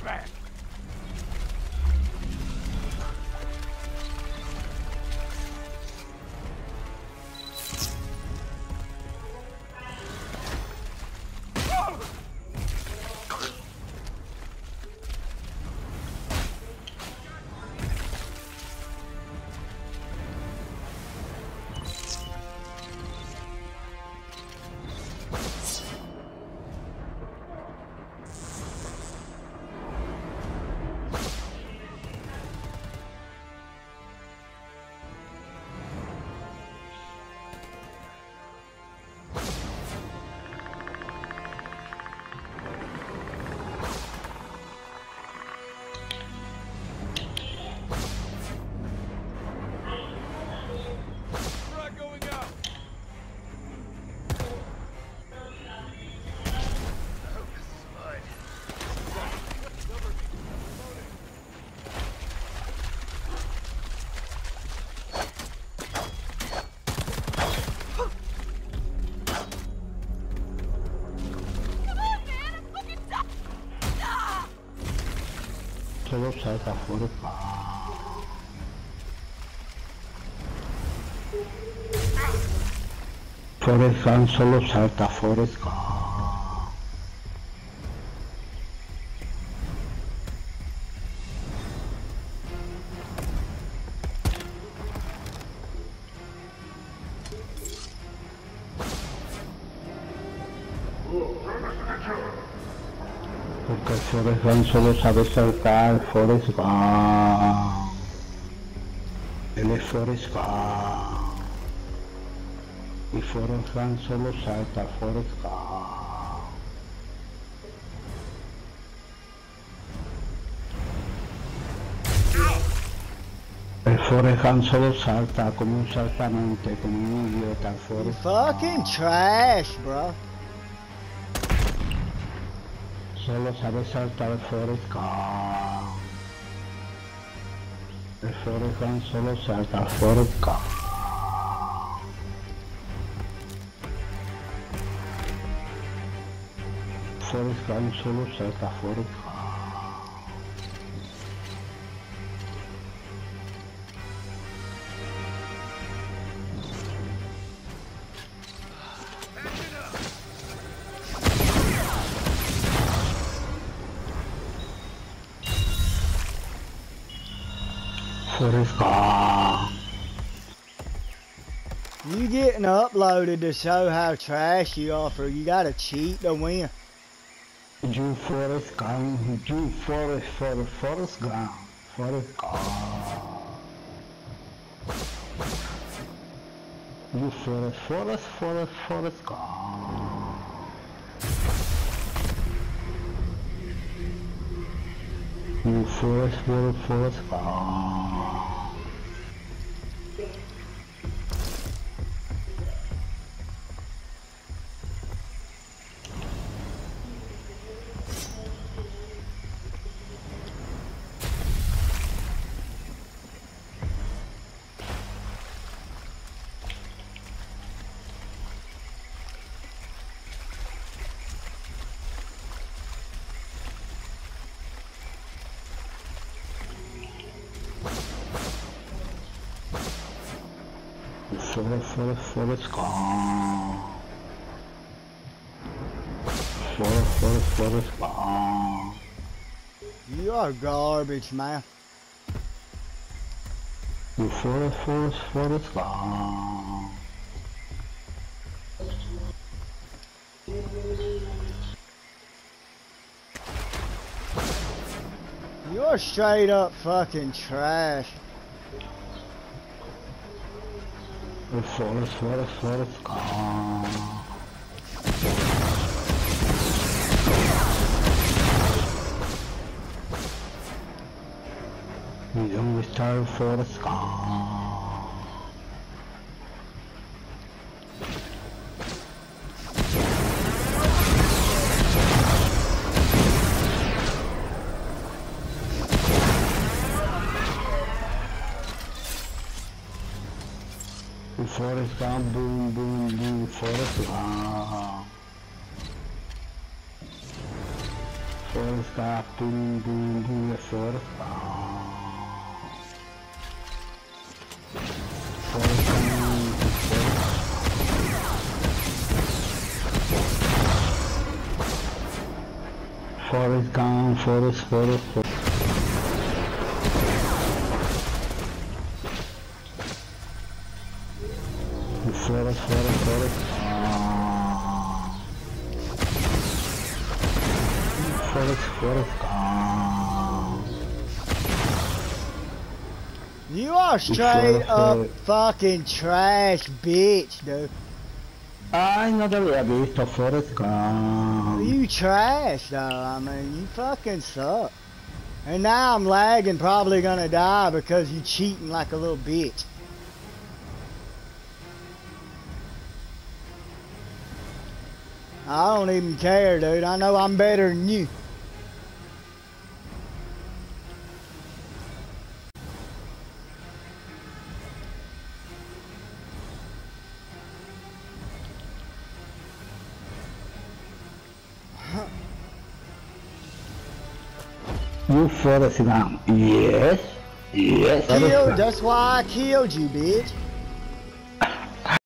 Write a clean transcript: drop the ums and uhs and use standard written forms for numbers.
back. Solo salta fuori qua. Forest Gun solo salta fuori qua. Porque el Forest Gun solo sabe saltar Forest Gun. Él es Forest Gun. Y Forest Gun solo salta Forest Gun. El Forest Gun solo salta como un saltamonte, como un idiota. El Forest Fucking trash, bro. Solo sabe saltar el Forest Gun. El Forest Gun solo salta el Forest Gun. Forest Gun solo salta Forest Gun. Forest Gun. You getting uploaded to show how trash you are, for you gotta cheat to win. You Forest Gun, you Forest Gun, Forest Gun. You Forest Gun. You Forest Gun. Forest Gun. Forest Gun. You are garbage, man. You Forest Gun. You're straight up fucking trash. Forest Gun. We don't start Forest Gun. Forest Gun, boom, boom, boom, Forest Gun. Forest Gump, boom, boom, boom, the Forest Gump, Forest. Forest. Forest. You are straight up fucking trash, bitch, dude. Non l'avevo visto, Forest Gump. You trash, though. I mean, you fucking suck. And now I'm lagging, probably gonna die because you cheating like a little bitch. I don't even care, dude. I know I'm better than you. You Forest Gump. Yes. That's why I killed you, bitch.